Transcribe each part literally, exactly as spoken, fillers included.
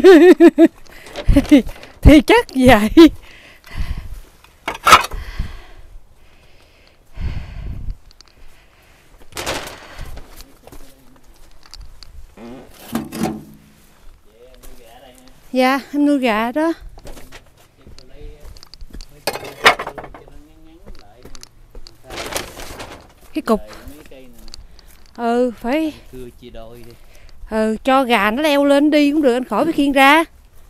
thì, thì chắc vậy. Dạ em nuôi gà đó. Cái cục ừ phải ừ cho gà nó leo lên đi cũng được, anh khỏi phải khiêng ra.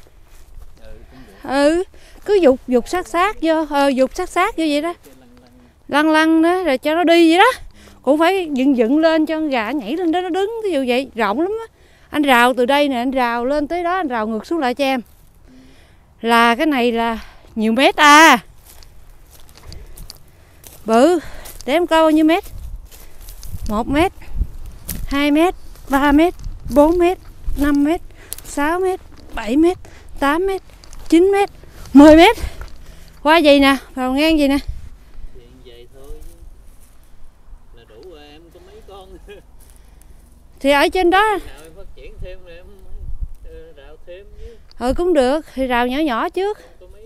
Ừ cứ dục dục sát sát vô, ờ, dục sát sát vô vậy đó, lăn lăn đó rồi cho nó đi vậy đó, cũng phải dựng dựng lên cho con gà nhảy lên đó nó đứng, ví dụ vậy rộng lắm á. Anh rào từ đây nè, anh rào lên tới đó, anh rào ngược xuống lại cho em. Là cái này là nhiều mét à, bự, để em coi bao nhiêu mét. Một mét, hai mét, ba mét, bốn mét, năm mét, sáu mét, bảy mét, tám mét, chín mét, mười mét. Qua gì nè, vào ngang gì nè. Thì ở trên đó ừ cũng được, thì rào nhỏ nhỏ trước.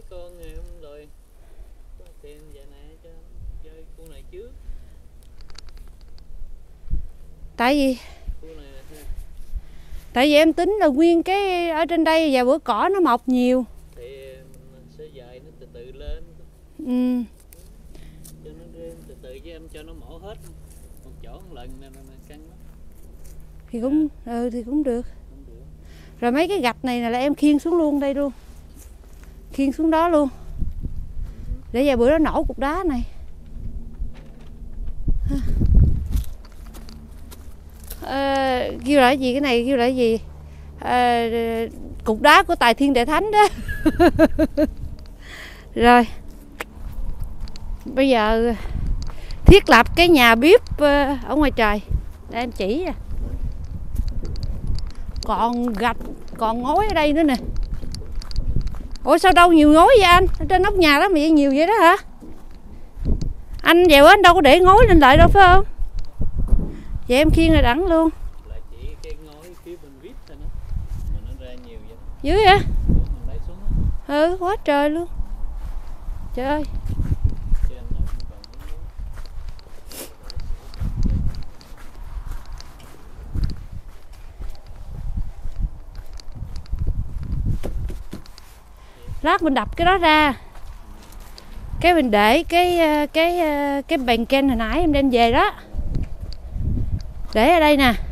Tại vì tại vì em tính là nguyên cái ở trên đây và bữa cỏ nó mọc nhiều thì mình sẽ dời nó từ từ lên. Ừ. Cho nó từ từ với em cho nó mổ hết một chỗ một lần nên căng nó. Thì cũng ừ thì cũng được. Rồi mấy cái gạch này là em khiêng xuống luôn đây luôn. Khiêng xuống đó luôn. Để vài bữa nó nổ cục đá này. À, kêu là gì cái này, kêu là gì à, cục đá của Tài Thiên Đại Thánh đó. Rồi bây giờ thiết lập cái nhà bếp ở ngoài trời để em chỉ. Còn gạch còn ngói ở đây nữa nè. Ủa sao đâu nhiều ngói vậy anh, ở trên nóc nhà đó mà vậy nhiều vậy đó hả anh? Vậy anh đâu có để ngói lên lại đâu phải không? Vậy em khiêng rồi đẳng luôn. Dưới hả? Ừ quá trời luôn. Trời ơi. Lát mình đập cái đó ra. Cái mình để cái cái cái bàn ken hồi nãy em đem về đó. Để ở đây nè.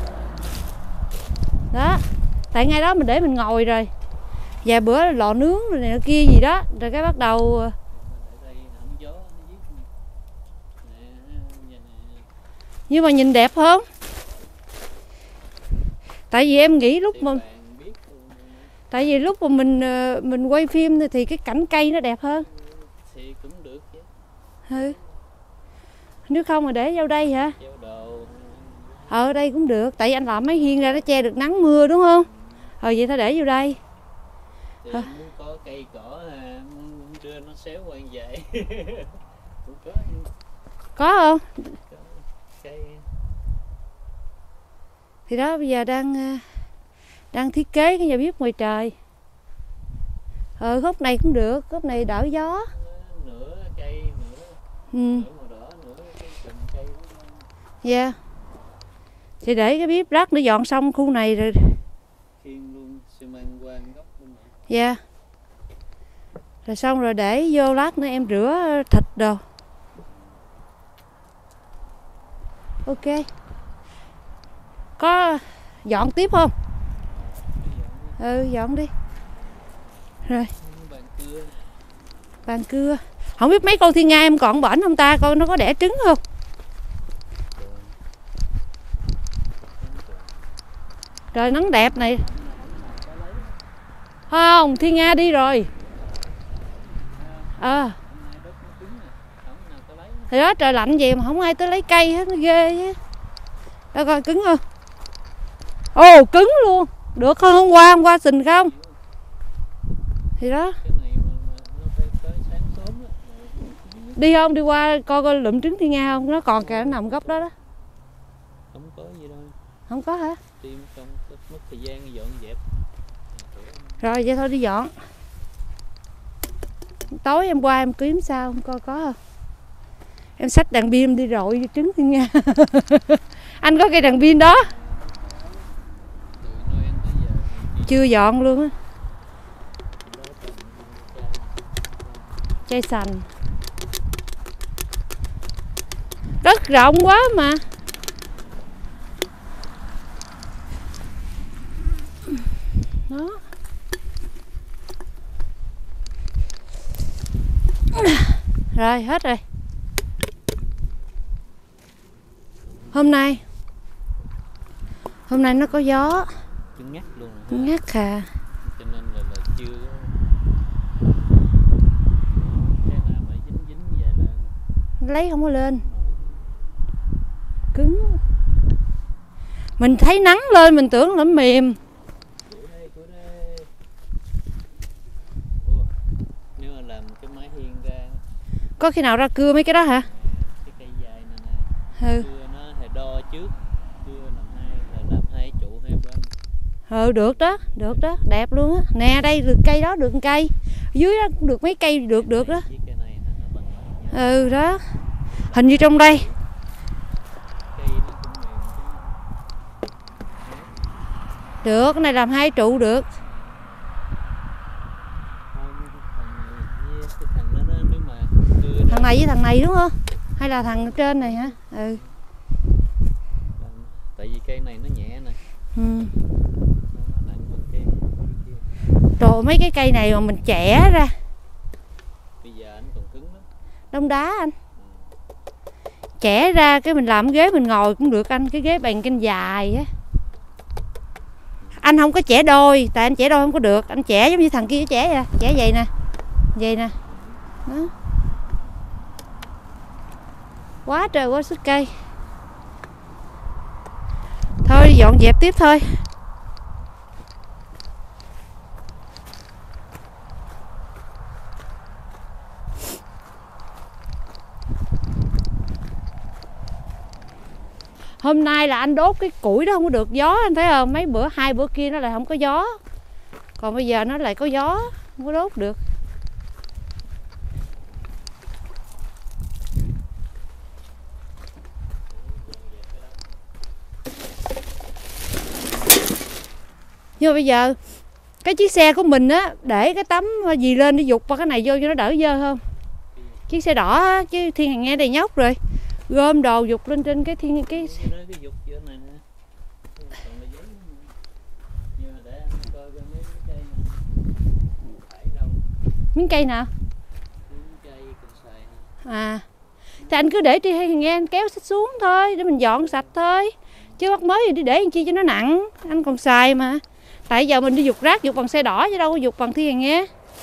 Đó. Tại ngay đó mình để mình ngồi rồi. Vài bữa lò nướng rồi này kia gì đó, rồi cái bắt đầu. Nhưng mà nhìn đẹp không? Tại vì em nghĩ lúc mà Tại vì lúc mà mình mình quay phim thì cái cảnh cây nó đẹp hơn. Thì cũng được chứ. Ừ. Nếu không mà để vô đây hả? Ở đây cũng được, tại vì anh làm mấy hiên ra nó che được nắng mưa đúng không? Ờ vậy thôi để vô đây. Thì muốn có cây cỏ muốn đưa nó xéo qua vậy. có. Có không? Có. Cây. Thì đó bây giờ đang đang thiết kế cái nhà bếp ngoài trời. Ờ góc này cũng được, góc này đỡ gió. Nửa cây nửa. Ừ. Nửa màu đỏ, nửa cái cành cây đó. Dạ. Yeah. Thì để cái bếp rác nó dọn xong khu này rồi. Khiêng luôn xi măng qua góc bên này. Dạ. Rồi xong rồi để vô lát nữa em rửa thịt đồ. Ok. Có dọn tiếp không? Ừ dọn đi. Rồi. Bàn cưa. Bàn cưa. Không biết mấy con thiên nga em còn bển không ta, coi nó có đẻ trứng không? Trời nắng đẹp này. Không, thiên nga đi rồi. Ờ. À. Thì đó trời lạnh vậy mà không ai tới lấy cây hết, nó ghê á. Đâu coi cứng không? Ồ cứng luôn. Được hơn hôm qua, hôm qua xình không? Thì đó. Đi không, đi qua coi coi lụm trứng thiên nga không? Nó còn kìa, nó nằm góc đó đó. Không có gì đâu. Không có hả? Tìm không mất thời gian dọn dẹp. Rồi vậy thôi đi dọn. Tối em qua em kiếm sao không coi có không. Em xách đàn pin đi rọi trứng đi nha. Anh có cây đàn pin đó. Chưa dọn luôn á. Chai sành. Đất rộng quá mà. Đó. Rồi hết rồi. Hôm nay Hôm nay nó có gió. Cứng ngắt luôn rồi. Cứng ngắt à. Cho nên là, là chưa cái nào mà dính dính vậy là lấy không có lên. Cứng. Mình thấy nắng lên mình tưởng là mềm. Cuối đây, cuối đây. Ủa, nếu mà làm cái mái hiên ra. Có khi nào ra cưa mấy cái đó hả? Cái cây dài này này. Ừ. Cưa nó thì đo trước. Cưa làm hai là làm hai trụ hai bên. Ừ được đó, được đó, đẹp luôn á. Nè đây được cây đó được cây. Dưới đó cũng được mấy cây được được đó. Cái này nó bằng nhau. Ừ đó. Hình như trong đây. Cây nó cũng mềm chứ. Được, cái này làm hai trụ được. Thằng này với thằng này đúng không? Hay là thằng trên này hả? Ừ. Tại vì cây này nó nhẹ nè. Ừ. Nó nặng hơn cây kia. Trời, mấy cái cây này mà mình chẻ ra. Bây giờ anh còn cứng lắm. Đông đá anh. Chẻ ra cái mình làm ghế mình ngồi cũng được anh. Cái ghế bàn canh dài á. Anh không có chẻ đôi. Tại anh chẻ đôi không có được. Anh chẻ giống như thằng kia chẻ vậy. Chẻ vậy nè. Vậy nè. Đó. Quá trời quá sức cây. Thôi dọn dẹp tiếp thôi. Hôm nay là anh đốt cái củi đó không có được gió, anh thấy không? Mấy bữa hai bữa kia nó lại không có gió. Còn bây giờ nó lại có gió, không có đốt được. Nhưng mà bây giờ cái chiếc xe của mình á, để cái tấm gì lên để dục vào cái này vô cho nó đỡ dơ không? Chiếc xe đỏ á, chứ Thiên Hằng nghe đầy nhóc rồi. Gom đồ dục lên trên cái thiên cái miếng cây nào? À. Thì anh cứ để Thiên Hằng nghe anh kéo xích xuống thôi để mình dọn sạch thôi. Chứ bắt mới gì đi để làm chi cho nó nặng, anh còn xài mà. Tại giờ mình đi dục rác dục bằng xe đỏ chứ đâu có dục bằng Thiên Hằng nghe.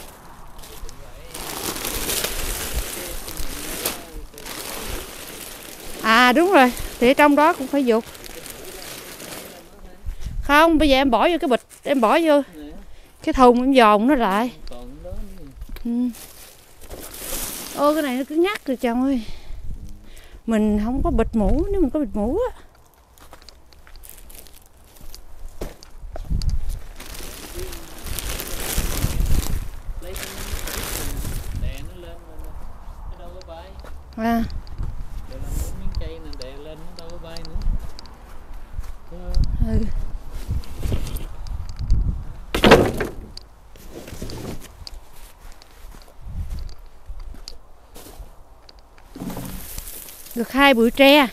À đúng rồi, thì ở trong đó cũng phải dục. Không, bây giờ em bỏ vô cái bịch, em bỏ vô cái thùng em dồn nó lại. Ừ. Ô cái này nó cứ ngắt rồi chồng ơi. Mình không có bịt mũ, nếu mình có bịt mũ á. À. Ừ. Được hai bụi tre.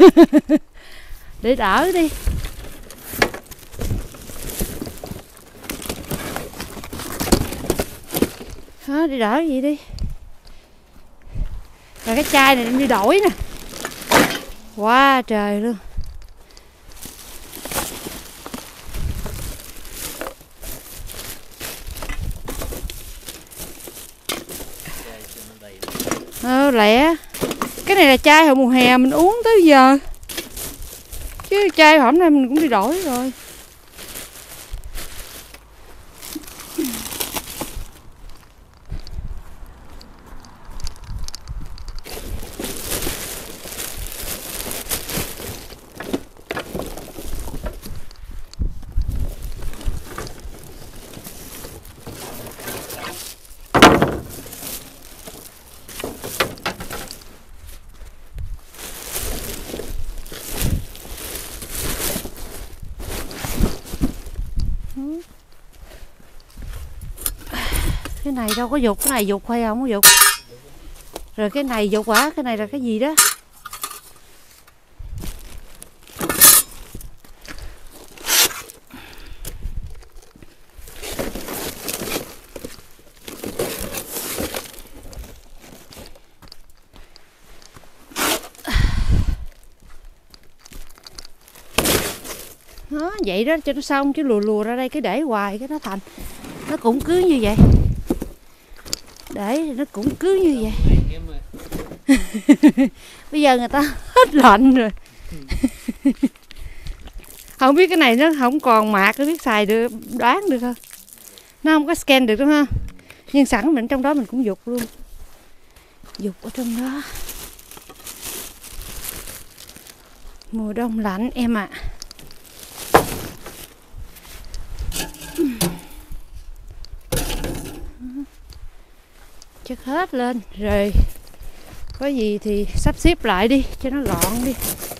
Để đỡ đi. Đó, đi đỡ vậy đi. Rồi cái chai này em đi đổi nè. Quá trời luôn. Ờ lẹ. Cái này là chai hồi mùa hè mình uống tới giờ. Chứ chai hôm nay mình cũng đi đổi rồi. Cái này đâu có dục, cái này dục hay không có dục. Rồi cái này dục hả? Cái này là cái gì đó? Đó, vậy đó cho nó xong, chứ lùa lùa ra đây cái để hoài cái nó thành. Nó cũng cứ như vậy. Để nó cũng cứ như vậy. Bây giờ người ta hết lạnh rồi. Không biết cái này nó không còn mạc, nó biết xài được, đoán được không? Nó không có scan được đúng không? Nhưng sẵn mình trong đó mình cũng dục luôn. Dục ở trong đó. Mùa đông lạnh em ạ. À. Chất hết lên rồi có gì thì sắp xếp lại đi cho nó gọn đi.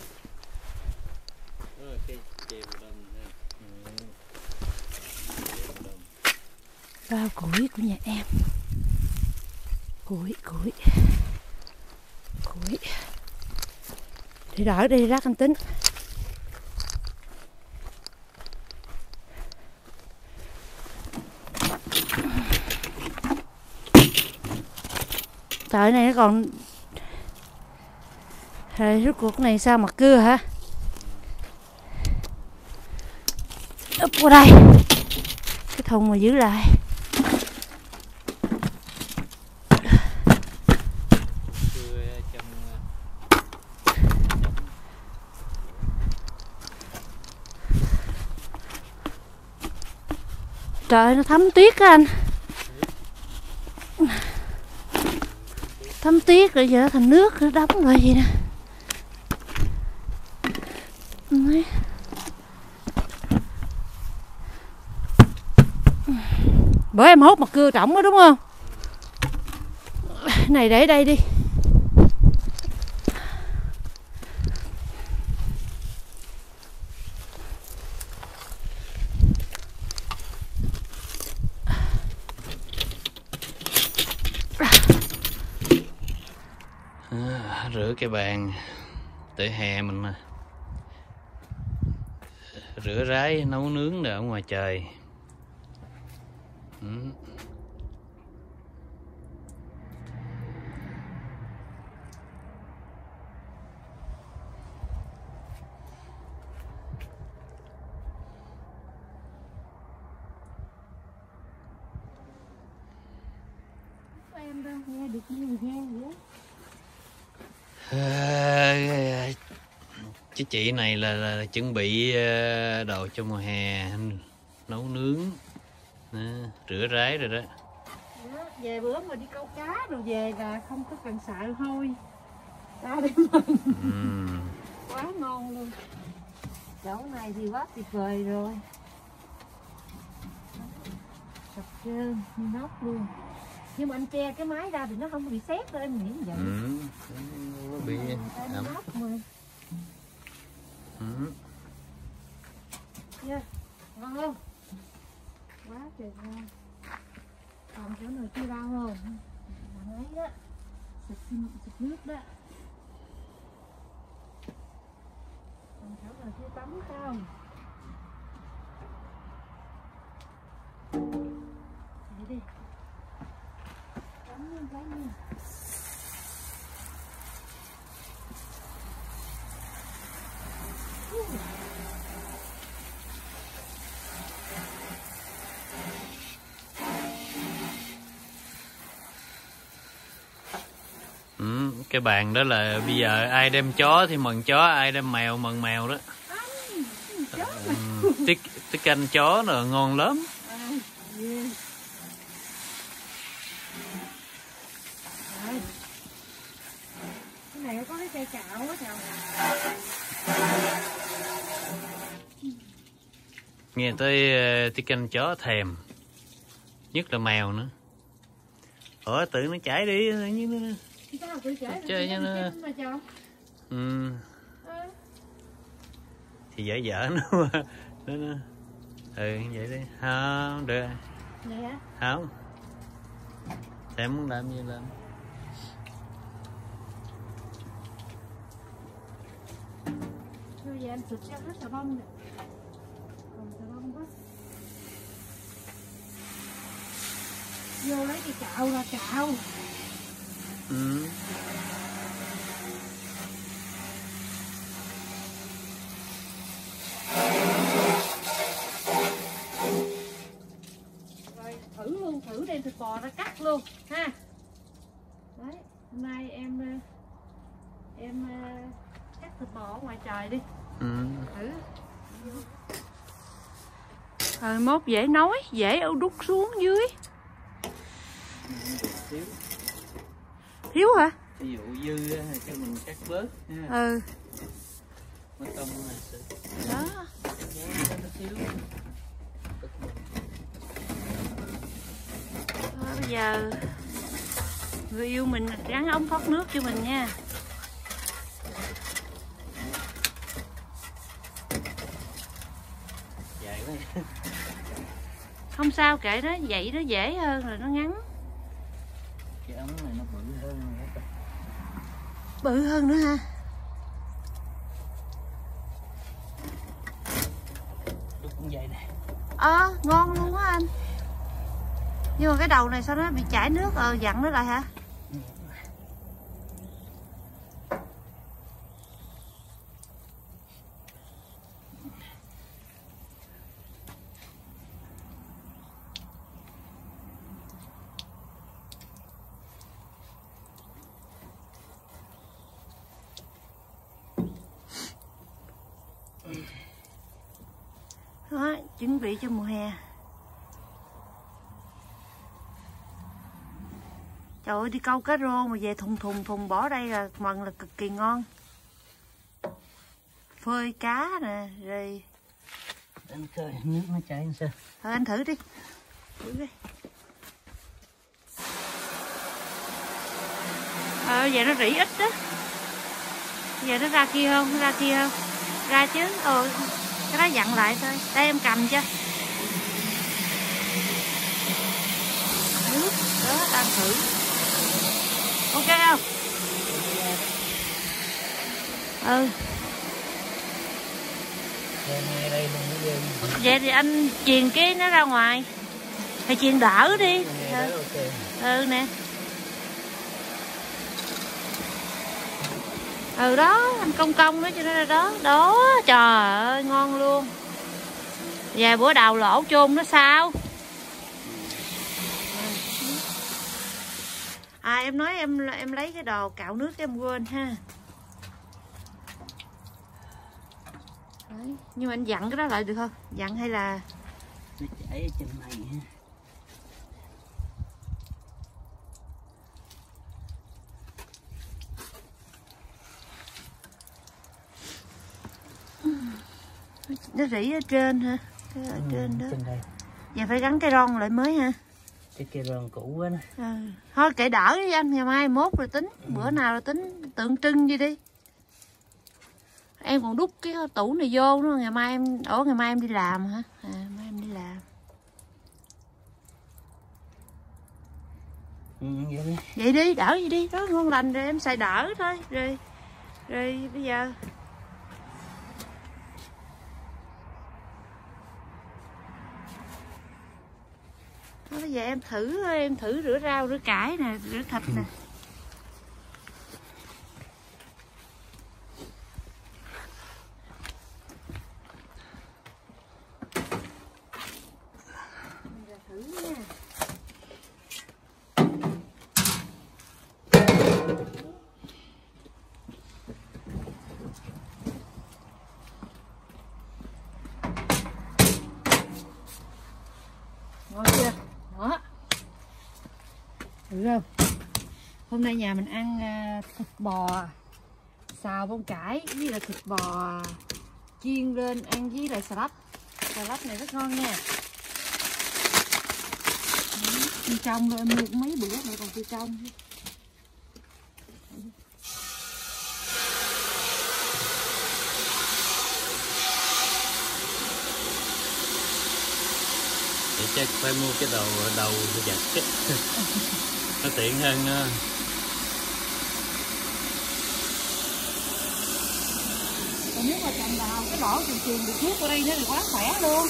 Bao củi của nhà em. Củi củi củi để đỡ đi rác anh tính. Trời này nó còn. Rồi rốt cuộc này sao mặt cưa hả? Úp qua đây. Cái thùng mà giữ lại. Trời nó thấm tuyết á anh. Thấm tuyết rồi giờ nó thành nước nó đóng rồi vậy nè. Đấy. Bữa em hốt mặt cưa trỏng đó đúng không? Này để đây đi. À, rửa cái bàn tới hè mình mà. Rửa rái nấu nướng ở ngoài trời. Ừ. Em đâu nghe được nhiều nghe vậy? À, chứ chị này là, là, là chuẩn bị đồ cho mùa hè nấu nướng à, rửa rái rồi đó. Đó, về bữa mà đi câu cá rồi về là không có cần sợ hôi ra để mừng. Ừ. Quá ngon luôn. Chỗ này thì quá tuyệt vời rồi. Sạch trơn như nóc luôn. Nhưng mà anh che cái máy ra thì nó không bị sét đâu, em nghĩ như vậy. Ừ. Nó bị ẩm. Ừ. Yeah. Ngon không? Quá trời ngon. Còn chỗ này chưa rau không? Bạn ấy đó. Xịt, xịt nước đó. Rồi chưa tắm không? Vậy đi. Tắm luôn cái nha. Ừ, cái bàn đó là bây giờ ai đem chó thì mần chó, ai đem mèo mần mèo đó. Ừ, tiết tiết canh chó là ngon lắm. Cái này có cái cây cạo á chồng. Nghe tới uh, tiết canh chó thèm, nhất là mèo nữa. Ủa tự nó chảy đi tự nhiên nó Sao tự chảy chơi cho nó. Ừ. Thì dở dở nó nó nó ừ vậy đi không được. Vậy hả? Không, em muốn làm gì làm. Thôi giờ em xịt cho hết xà bông nè. Còn xà bông quá. Vô lấy cái cạo ra cạo. Ừ. Rồi thử luôn, thử đem thịt bò ra cắt luôn ha. Đấy, hôm nay em em cắt thịt bò ở ngoài trời đi. Ừ. Thử. Rồi mốt dễ nói, dễ đút xuống dưới. Thiếu. Thiếu hả? Ví dụ dư cho mình cắt bớt ha. Ừ. Mất công Đó. nó thiếu. Thôi bây giờ người yêu mình gắn ống thoát nước cho mình nha. Dài quá. Không sao, kệ nó vậy nó dễ hơn rồi nó ngắn. Cái ống này nó bự hơn nữa. Bự hơn nữa ha. Đúc cũng vậy nè. Ờ, à, ngon luôn á anh. Nhưng mà cái đầu này sao nó bị chảy nước, ờ dặn nó lại hả? Đó, chuẩn bị cho mùa hè. Trời ơi, đi câu cá rô mà về thùng thùng thùng bỏ đây là mần là cực kỳ ngon. Phơi cá nè, rồi Anh coi nước nó chảy làm sao. thôi anh thử đi. Thử đi. Ờ, giờ nó rỉ ít đó. Giờ nó ra kia không? Nó ra kia không? Ra chứ. Ờ, cái đó dặn lại thôi. Đây em cầm cho. Nước, đó, đang thử. Ok không? Ừ. Vậy thì anh chuyền cái nó ra ngoài. Thì chuyền đỡ đi. Ừ, ừ nè. Ừ đó, anh công công nó cho nó ra đó. Đó, trời ơi, ngon luôn. Vài bữa đầu lỗ chôn nó sao? À em nói em em lấy cái đồ cạo nước cho em quên ha. Đấy. Nhưng mà anh dặn cái đó lại được không? Dặn hay là nó chảy ở trên này ha. nó rỉ ở trên hả? Cái ở ừ, trên đó. trên đây. Giờ phải gắn cái ron lại mới ha. Cái cây ron cũ quá đó. Ừ. Thôi kệ đỡ đi anh, ngày mai mốt rồi tính, ừ. Bữa nào rồi tính tượng trưng gì đi. Em còn đút cái tủ này vô nữa, ngày mai em ở ngày mai em đi làm hả? À, mai em đi làm. Ừ, vậy đi. Vậy đi, đỡ vậy đi, đó ngon lành rồi em xài đỡ thôi. Rồi rồi bây giờ Bây giờ em thử em thử rửa rau, rửa cải nè, rửa thịt nè. Thử nha. Ngon chưa? Đó. Được không? Hôm nay nhà mình ăn uh, thịt bò xào bông cải với là thịt bò chiên lên ăn với lại salad. Salad này rất ngon nha. Chiên trong rồi em mua mấy bữa nữa còn chiên trong. Vậy chắc phải mua cái đầu đầu giặt nó tiện hơn đó. Còn nếu mà chồng đào cái bỏ trường trường được thuốc ở đây nó thì quá khỏe luôn.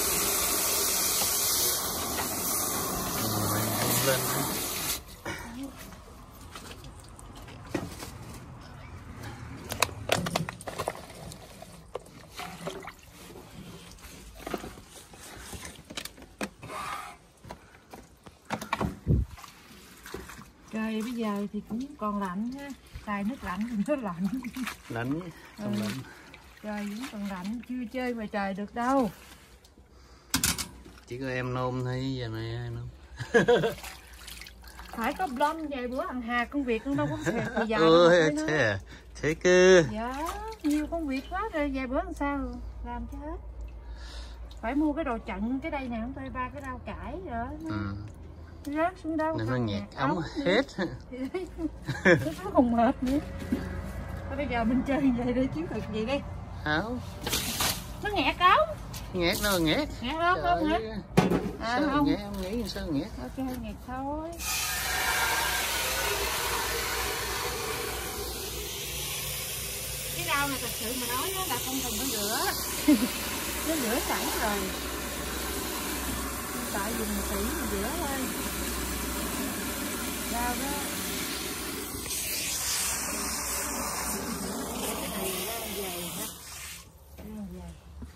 Lên. Trời bây giờ thì cũng còn lạnh ha, xài nước lạnh thì nó lạnh. Lạnh, không ừ. Lạnh. Trời vẫn còn lạnh, chưa chơi mà trời được đâu. Chỉ có em nôn thôi, giờ này ai nôn. Phải có blond vài bữa ăn hà công việc đâu có thời gian. Ôi, thế à? Thế cơ. Dạ, nhiều công việc quá rồi, vài bữa ăn sao làm cho hết. Phải mua cái đồ chặn cái đây nè, không tôi ba cái rau cải rồi. Ừ. Rớt xuống đâu nó nhạt ống, ống hết. Nó không mệt nữa. Thôi bây giờ mình chơi vậy đi chứ thật gì đi. Không. Nó nghẹt ống. Nghẹt đâu nghẹt. Nghẹt không không hả? À, sao không nghẹt, em nghĩ sao nghẹt. Ok nghẹt thôi. Cái rau này thật sự mà nói nó là không cần phải rửa. Nó rửa sẵn rồi. Tại dùng một tỷ mình rửa thôi. Rau đó. Cái này rau dày hả? Rau dày.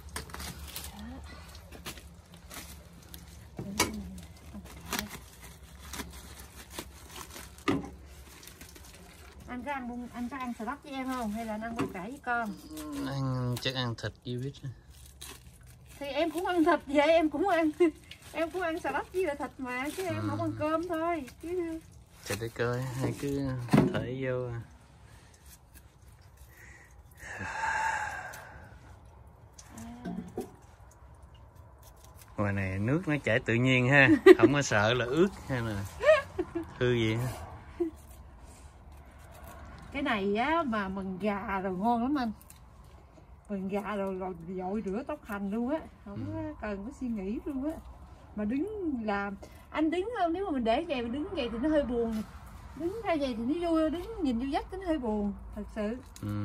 Anh có ăn bông, anh có ăn salad với em không? Hay là anh ăn bông cải với con? Anh chắc ăn thịt với vít. Thì em cũng ăn thịt vậy, em cũng ăn em cũng ăn salad với là thịt mà, chứ em ừ. không ăn cơm thôi chứ. Để để coi, hai cứ thở vô. Ngoài này nước nó chảy tự nhiên ha, không có sợ là ướt hay là hư gì ha. Cái này á mà mần gà rồi ngon lắm anh. Mần gà rồi rồi dội rửa tóc hành luôn á, không ừ. cần có suy nghĩ luôn á. Mà đứng làm, anh đứng không, nếu mà mình để vậy mình đứng vậy thì nó hơi buồn. Đứng ra vậy thì nó vui, đứng nhìn vô vách nó hơi buồn, thật sự. Ừ.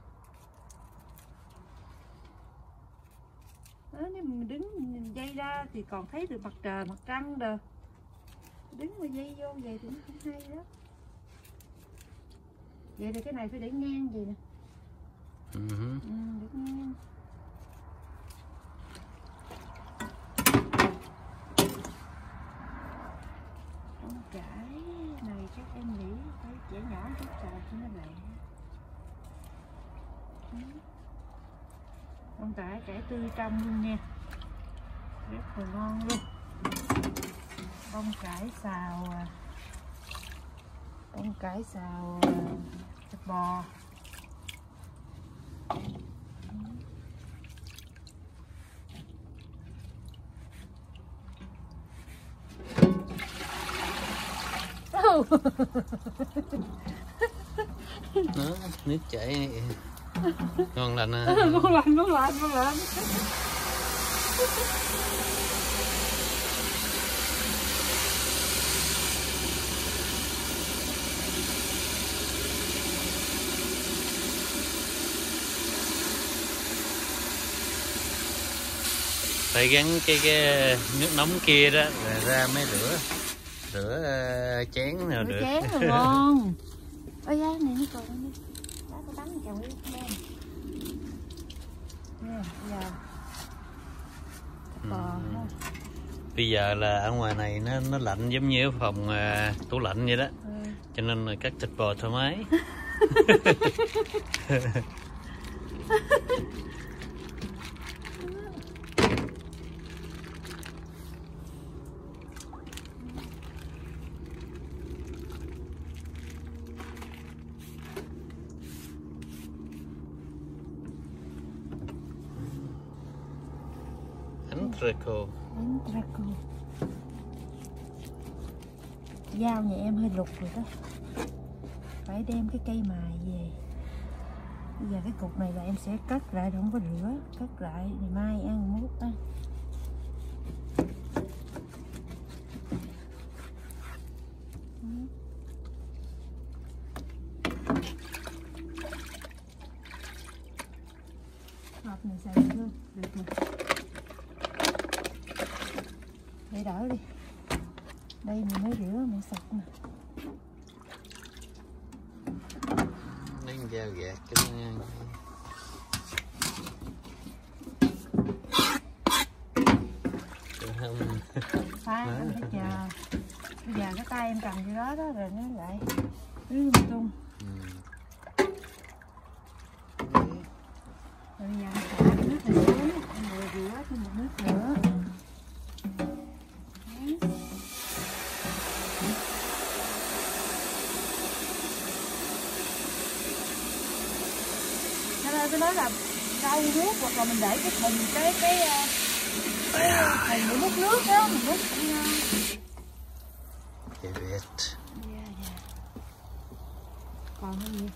Đó, nếu mà mình đứng nhìn dây ra thì còn thấy được mặt trời, mặt trăng được. Đứng mà dây vô vậy thì nó không hay đó. Vậy thì cái này phải để ngang vậy nè. Ừ. Ừ, để ngang. Con cải này chắc em nghĩ phải chẻ nhỏ chút xào cho nó lẹ. Ừ. Con cải cải tươi trong luôn nha, rất là ngon luôn. Bông cải xào bông cải xào thịt bò. Đó, nước chảy ngon lành à. Ngon lành, ngon lành, ngon lành. phải gắn cái cái nước nóng kia đó rồi ra mới rửa rửa uh, chén nào rửa được. Chén rồi ngon. Ôi da, này nó còn đây. Đó, tôi bắn chồng đi lên. Nè, bây giờ bò ha. Bây giờ là ở ngoài này nó nó lạnh giống như ở phòng uh, tủ lạnh vậy đó. Ừ. Cho nên là cắt thịt bò thoải mái. Entreco. Entreco. Dao nhà em hơi lục rồi đó. Phải đem cái cây mài về. Bây giờ cái cục này là em sẽ cắt lại, không có rửa. Cắt lại, ngày mai ăn mốt á. Hộp này xài được không? Được rồi. Để đỡ đi. Đây mình mới rửa mới sạch nè. Lấy dao gạt cái không pha em phải chờ. Bây giờ cái tay em cầm cái đó đó rồi nó lại rứ lung tung. Ừ. Rồi bây giờ em xả cái nước này xuống, em vừa rửa thêm một nước nữa. Tôi nói là rau nước hoặc là mình để cái thùng cái cái cái thùng để múc nước đó mình múc cũng ngon. Dạ biết. Dạ dạ. Còn cái gì?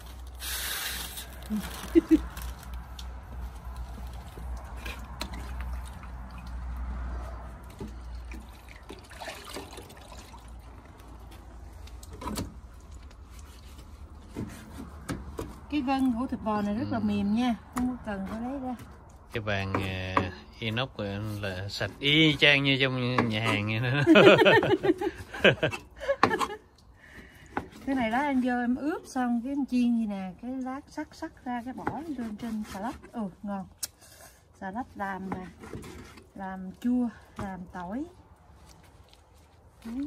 Cái gân của thịt bò này rất là mềm nha, không có cần phải lấy ra. Cái bàn uh, inox là sạch y chang như trong nhà hàng vậy đó. Cái này đó anh vô em ướp xong cái em chiên gì nè, cái lát sắc sắc ra cái bỏ lên trên salad, ừ ngon. Salad làm nè, làm chua, làm tỏi. Đấy.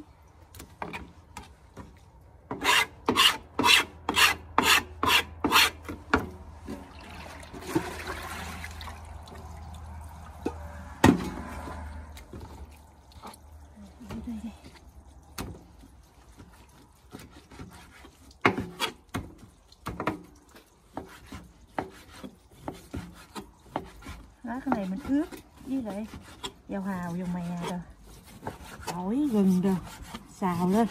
Đó, cái này mình ướp với lại dầu hào, dầu mè rồi tỏi, gừng rồi xào lên,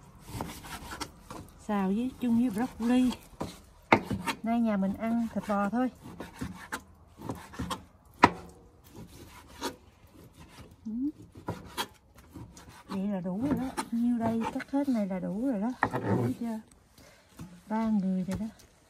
xào với chung với broccoli. Nay nhà mình ăn thịt bò thôi. Vậy là đủ rồi đó, nhiêu đây cắt hết này là đủ rồi đó, đủ chưa? Ba người rồi đó.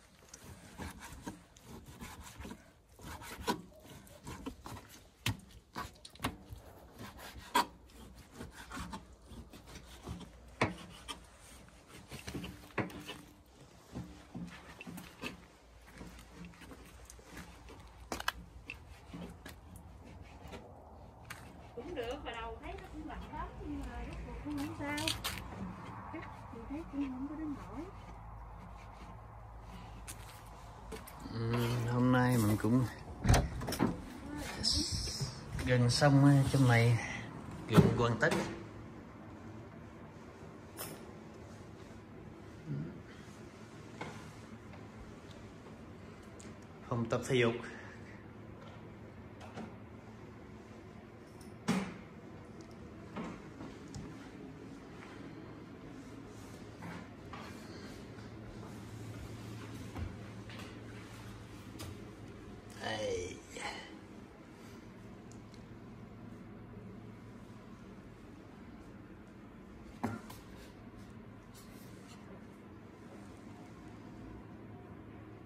Cũng được, hồi đầu thấy nó cũng lạnh lắm nhưng mà rốt cuộc cũng không sao. Chắc thì thấy cũng không có đến nổi. Ừ, hôm nay mình cũng gần xong trong này, gần hoàn tất. Phòng tập thể dục. Đây.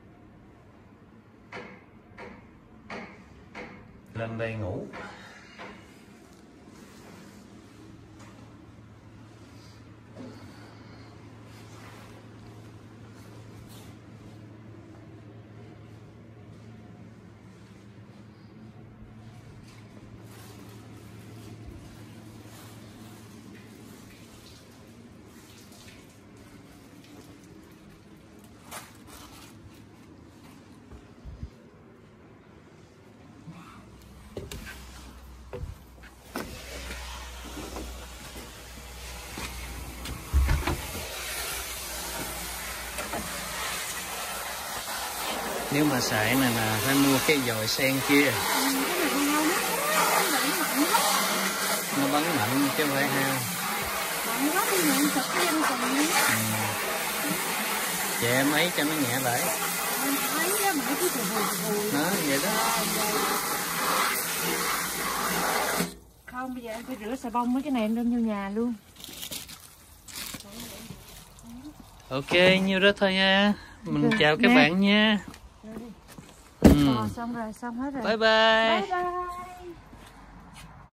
Lên đây ngủ. Nếu mà xài này là phải mua cái dòi sen kia. Nó bắn mạnh chứ không phải hao. Ừ. Chị em ấy cho nó nhẹ lại. Đó, vậy đó. Không, bây giờ em phải rửa xà bông mấy cái này em đem vô nhà luôn. Ok, nhiêu đó thôi nha. Mình Được, chào các nè. bạn nha. Ừ. Ừ. Ờ, xong rồi, xong hết rồi. Bye bye. Bye bye.